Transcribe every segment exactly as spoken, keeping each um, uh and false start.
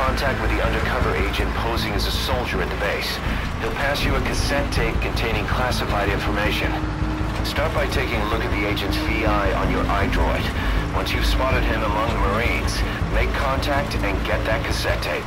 contact with the undercover agent posing as a soldier at the base. He'll pass you a cassette tape containing classified information. Start by taking a look at the agent's V I on your iDroid. Once you've spotted him among the Marines, make contact and get that cassette tape.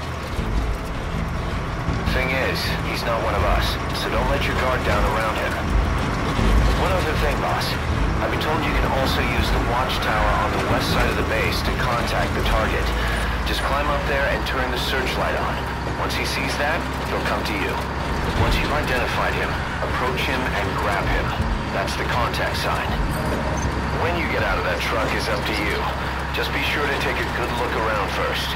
Thing is, he's not one of us, so don't let your guard down around him. One other thing, boss. I've been told you can also use the watchtower on the west side of the base to contact the target. Just climb up there and turn the searchlight on. Once he sees that, he'll come to you. Once you've identified him, approach him and grab him. That's the contact sign. When you get out of that truck is up to you. Just be sure to take a good look around first.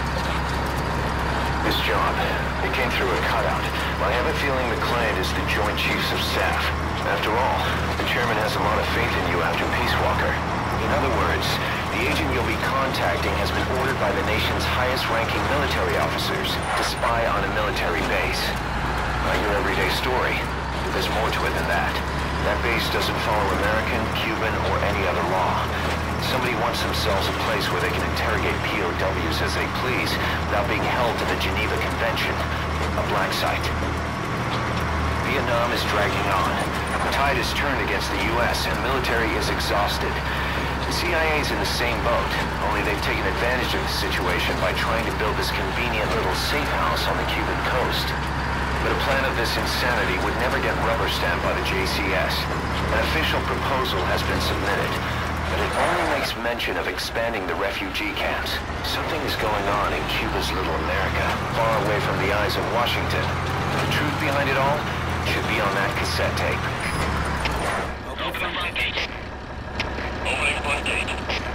This job, it came through a cutout. I have a feeling the client is the Joint Chiefs of Staff. After all, the chairman has a lot of faith in you after Peace Walker. In other words, the agent you'll be contacting has been ordered by the nation's highest-ranking military officers to spy on a military base. Not your everyday story, but there's more to it than that. That base doesn't follow American, Cuban, or any other law. Somebody wants themselves a place where they can interrogate P O Ws as they please without being held to the Geneva Convention. A black site. Vietnam is dragging on. The tide has turned against the U S and the military is exhausted. The C I A's in the same boat, only they've taken advantage of the situation by trying to build this convenient little safe house on the Cuban coast. But a plan of this insanity would never get rubber stamped by the J C S. An official proposal has been submitted, but it only makes mention of expanding the refugee camps. Something is going on in Cuba's little America, far away from the eyes of Washington. The truth behind it all should be on that cassette tape. Opening front gate. Opening front gate.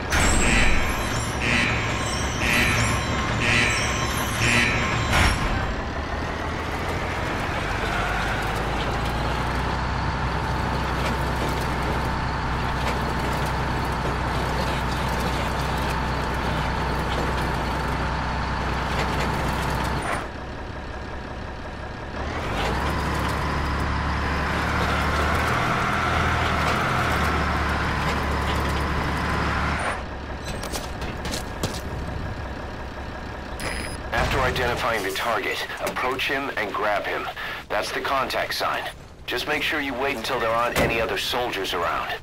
Identifying the target, approach him and grab him. That's the contact sign. Just make sure you wait until there aren't any other soldiers around.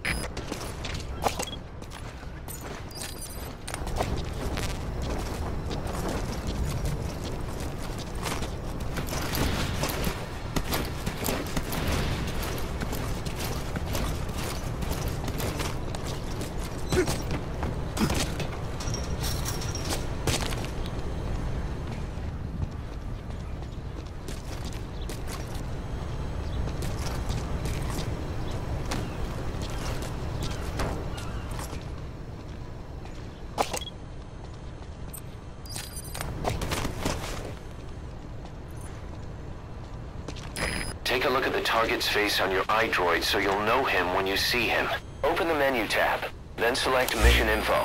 Take a look at the target's face on your iDroid so you'll know him when you see him. Open the menu tab, then select Mission Info.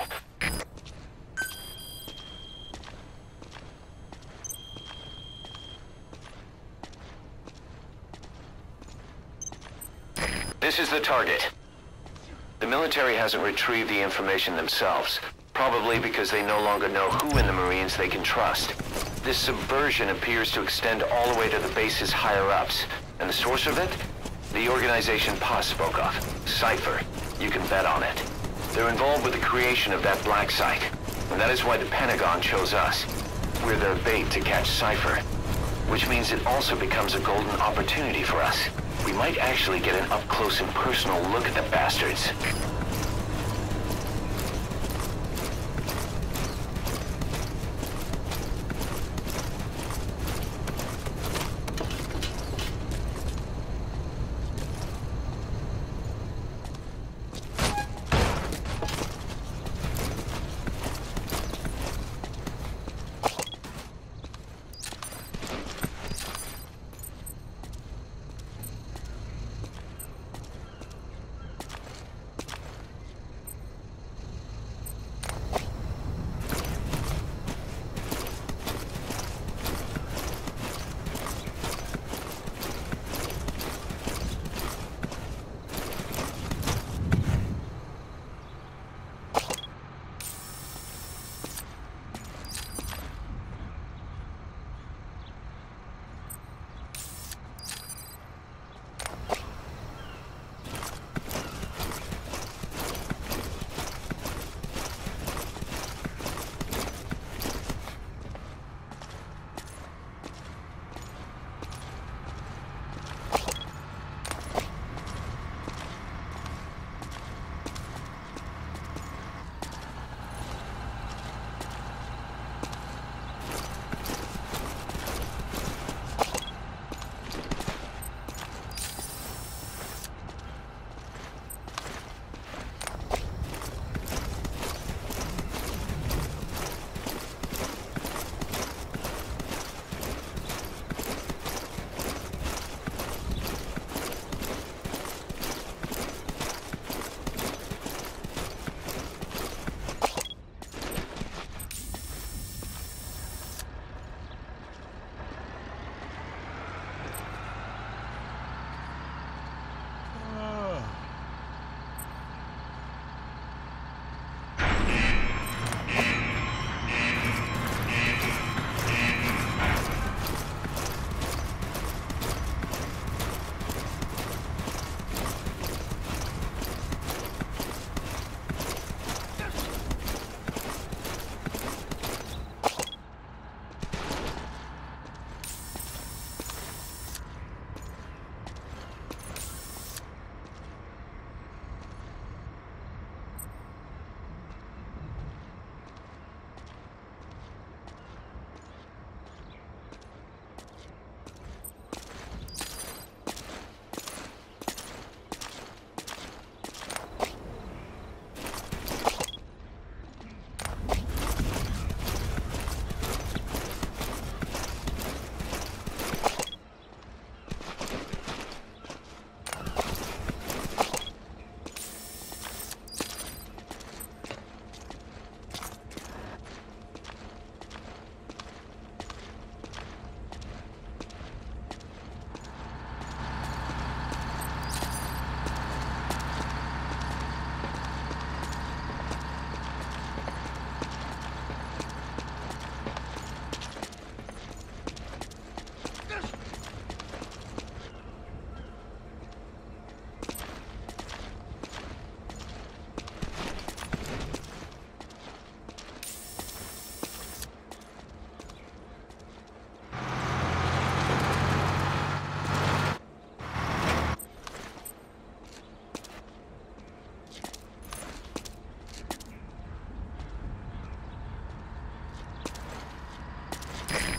This is the target. The military hasn't retrieved the information themselves, probably because they no longer know who in the Marines they can trust. This subversion appears to extend all the way to the base's higher-ups. And the source of it? The organization Pa spoke of, Cypher. You can bet on it. They're involved with the creation of that black site. And that is why the Pentagon chose us. We're the bait to catch Cypher. Which means it also becomes a golden opportunity for us. We might actually get an up-close and personal look at the bastards.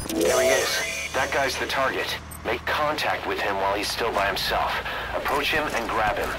There he is. That guy's the target. Make contact with him while he's still by himself. Approach him and grab him.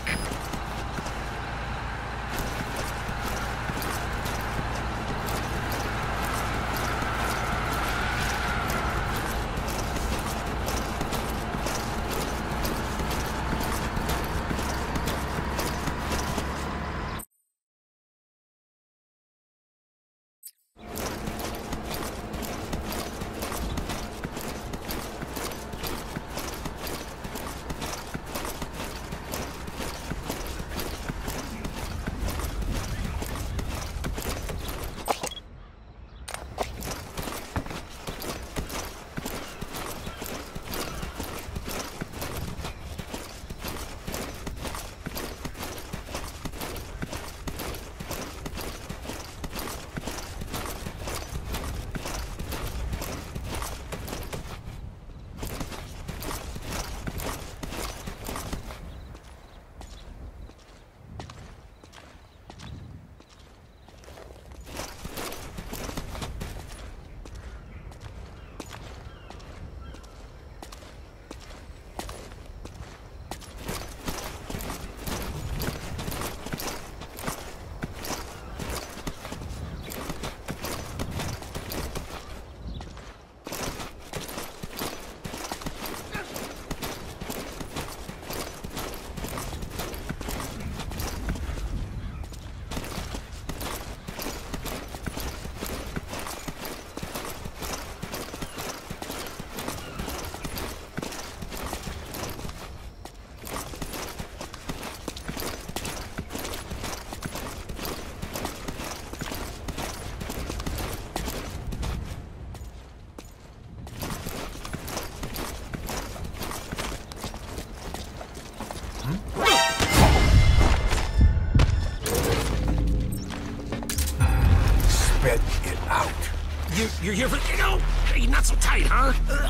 Spit it out. You, you're here for... No! You're not so tight, huh?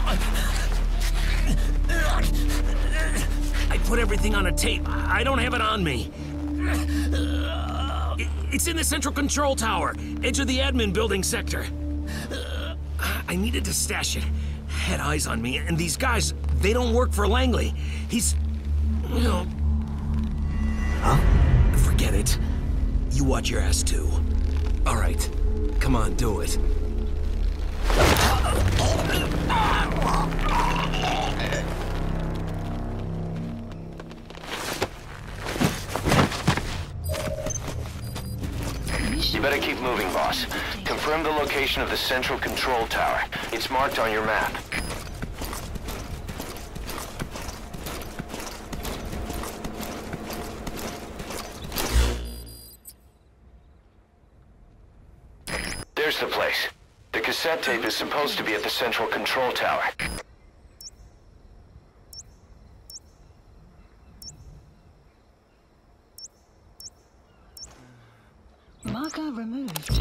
I put everything on a tape. I don't have it on me. It's in the central control tower, edge of the admin building sector. I needed to stash it. Had eyes on me, and these guys, they don't work for Langley. He's... you know... Huh? Forget it. You watch your ass, too. All right. Come on, do it. You better keep moving, boss. Confirm the location of the central control tower. It's marked on your map. There's the place. The cassette tape is supposed to be at the central control tower. Marker removed.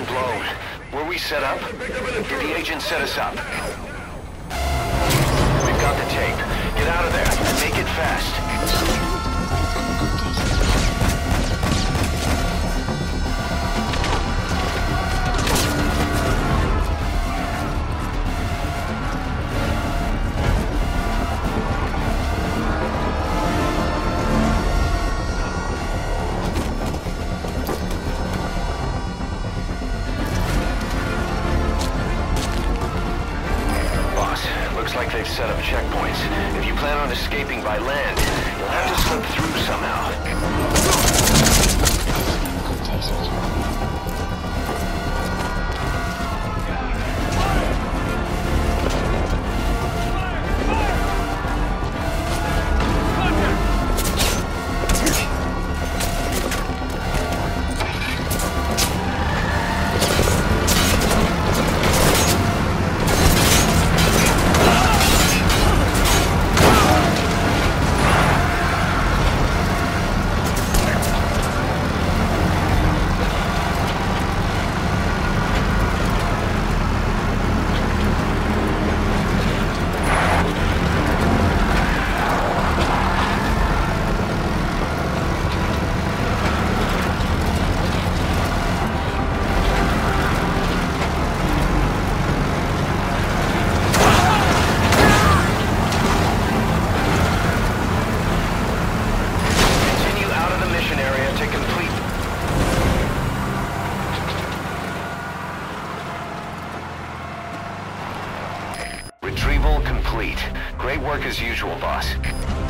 blown. Were we set up? Did the agent set us up? We've got the tape. Get out of there and make it fast. Like they've set up checkpoints. If you plan on escaping by land, you'll have to slip through somehow. Retrieval complete. Great work as usual, boss.